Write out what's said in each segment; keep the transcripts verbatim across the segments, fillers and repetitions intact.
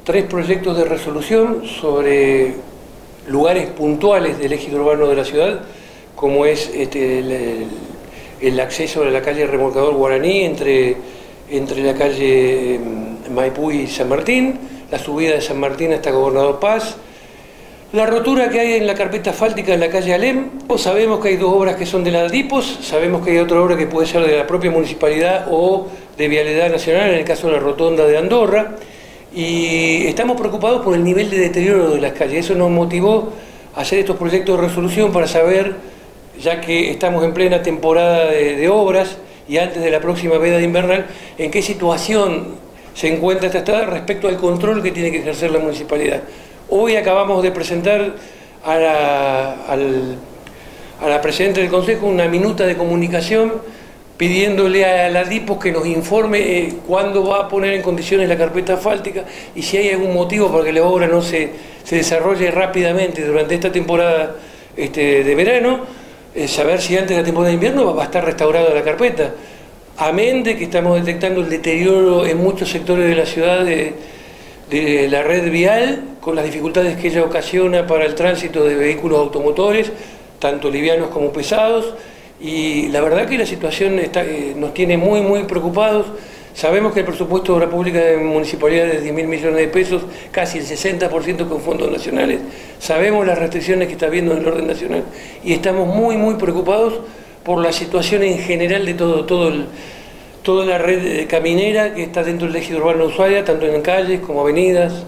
tres proyectos de resolución sobre lugares puntuales del eje urbano de la ciudad, como es este, el, el acceso a la calle Remolcador Guaraní entre, entre la calle Maipú y San Martín, la subida de San Martín hasta Gobernador Paz, la rotura que hay en la carpeta asfáltica en la calle Alem. Sabemos que hay dos obras que son de la DIPOS, sabemos que hay otra obra que puede ser de la propia municipalidad o de Vialidad Nacional, en el caso de la rotonda de Andorra, y estamos preocupados por el nivel de deterioro de las calles. Eso nos motivó a hacer estos proyectos de resolución para saber, ya que estamos en plena temporada de, de obras y antes de la próxima veda invernal, en qué situación se encuentra esta estrada respecto al control que tiene que ejercer la municipalidad. Hoy acabamos de presentar a la, al, a la Presidenta del Consejo una minuta de comunicación pidiéndole a la DIPOS que nos informe eh, cuándo va a poner en condiciones la carpeta asfáltica y si hay algún motivo para que la obra no se, se desarrolle rápidamente durante esta temporada este, de verano, eh, saber si antes de la temporada de invierno va, va a estar restaurada la carpeta. Amén de que estamos detectando el deterioro en muchos sectores de la ciudad de, de la red vial, con las dificultades que ella ocasiona para el tránsito de vehículos automotores, tanto livianos como pesados, y la verdad que la situación está, eh, nos tiene muy muy preocupados. Sabemos que el presupuesto de obra pública de municipalidad es de diez mil millones de pesos, casi el sesenta por ciento con fondos nacionales. Sabemos las restricciones que está habiendo en el orden nacional y estamos muy muy preocupados por la situación en general de todo, todo el, toda la red caminera que está dentro del eje urbano de Ushuaia, tanto en calles como avenidas,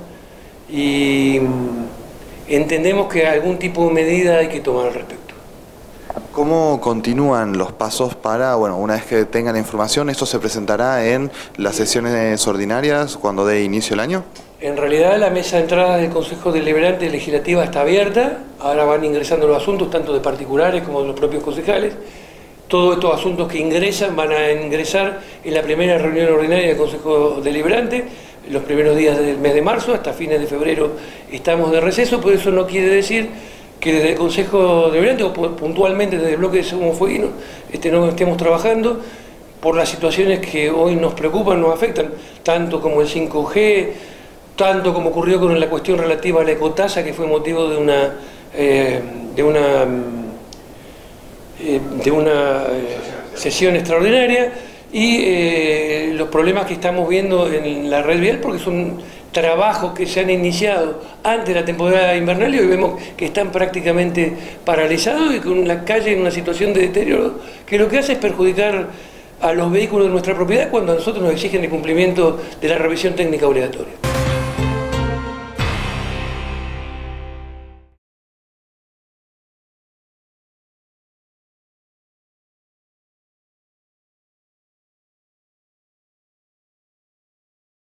y entendemos que algún tipo de medida hay que tomar al respecto. ¿Cómo continúan los pasos para, bueno, una vez que tengan la información, esto se presentará en las sesiones ordinarias cuando dé inicio el año? En realidad la mesa de entrada del Consejo Deliberante Legislativa está abierta, ahora van ingresando los asuntos tanto de particulares como de los propios concejales. Todos estos asuntos que ingresan van a ingresar en la primera reunión ordinaria del Consejo Deliberante, los primeros días del mes de marzo, hasta fines de febrero estamos de receso, pero eso no quiere decir que desde el Consejo Deliberante o puntualmente desde el bloque de Segundo Fueguino este, no estemos trabajando por las situaciones que hoy nos preocupan, nos afectan, tanto como el cinco G, tanto como ocurrió con la cuestión relativa a la ecotasa, que fue motivo de una, eh, de una, eh, de una eh, sesión extraordinaria, y eh, los problemas que estamos viendo en la red vial, porque son trabajos que se han iniciado antes de la temporada invernal y hoy vemos que están prácticamente paralizados y con la calle en una situación de deterioro que lo que hace es perjudicar a los vehículos de nuestra propiedad cuando a nosotros nos exigen el cumplimiento de la revisión técnica obligatoria.